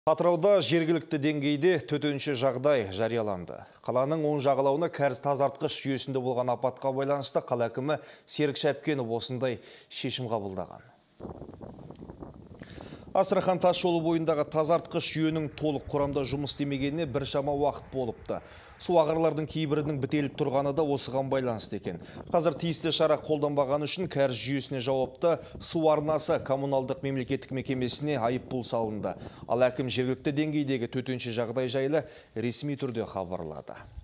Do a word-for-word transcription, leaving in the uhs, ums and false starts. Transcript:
Атырауда жергілікті деңгейде төтенше жағдай жарияланды. Қаланың оң жағалауына кәріз тазартқыш жүйесінде болған апатқа байланысты қала әкімі Серік Шәпкенов осындай шешім қабылдаған. Астрахан тас жолы бойындағы тазартқыш жүйенің толық құрамда жұмыс істемегеніне біршама уақыт болыпты. Су ағарлардың кейбірінің бітеліп тұрғаны да осыған байланысты екен. Қазір тиісті шара қолданбаған үшін кәріз жүйесіне жауапты су арнасы коммуналдық мемлекеттік мекемесіне айыппұл салынды. Ал әкім жергілікті деңгейдегі төтенше жағдай жайлы ресми түрде хабарлады.